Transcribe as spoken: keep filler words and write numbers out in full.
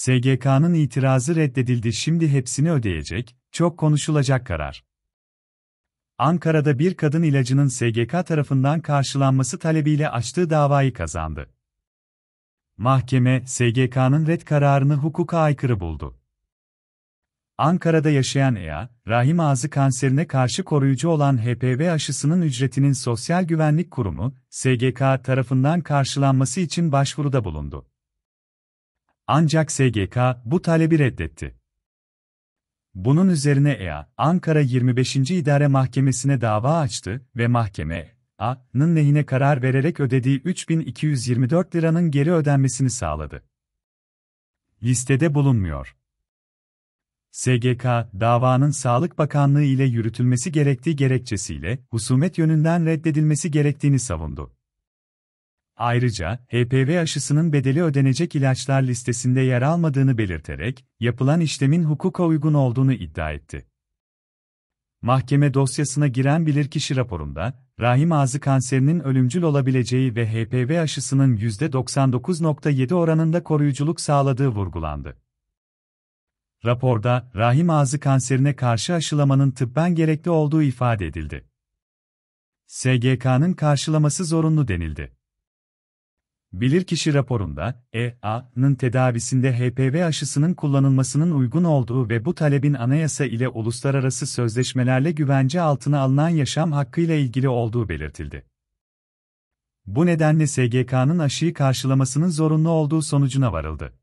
S G K'nın itirazı reddedildi, şimdi hepsini ödeyecek, çok konuşulacak karar. Ankara'da bir kadın ilacının S G K tarafından karşılanması talebiyle açtığı davayı kazandı. Mahkeme, S G K'nın red kararını hukuka aykırı buldu. Ankara'da yaşayan E A, rahim ağzı kanserine karşı koruyucu olan H P V aşısının ücretinin Sosyal Güvenlik Kurumu, S G K tarafından karşılanması için başvuruda bulundu. Ancak S G K, bu talebi reddetti. Bunun üzerine E A, Ankara yirmi beşinci İdare Mahkemesi'ne dava açtı ve mahkeme, A'nın lehine karar vererek ödediği üç bin iki yüz yirmi dört liranın geri ödenmesini sağladı. Listede bulunmuyor. S G K, davanın Sağlık Bakanlığı ile yürütülmesi gerektiği gerekçesiyle, husumet yönünden reddedilmesi gerektiğini savundu. Ayrıca, H P V aşısının bedeli ödenecek ilaçlar listesinde yer almadığını belirterek, yapılan işlemin hukuka uygun olduğunu iddia etti. Mahkeme dosyasına giren bilirkişi raporunda, rahim ağzı kanserinin ölümcül olabileceği ve H P V aşısının yüzde doksan dokuz nokta yedi oranında koruyuculuk sağladığı vurgulandı. Raporda, rahim ağzı kanserine karşı aşılamanın tıbben gerekli olduğu ifade edildi. S G K'nın karşılaması zorunlu denildi. Bilirkişi raporunda, E A'nın tedavisinde H P V aşısının kullanılmasının uygun olduğu ve bu talebin anayasa ile uluslararası sözleşmelerle güvence altına alınan yaşam hakkıyla ilgili olduğu belirtildi. Bu nedenle S G K'nın aşıyı karşılamasının zorunlu olduğu sonucuna varıldı.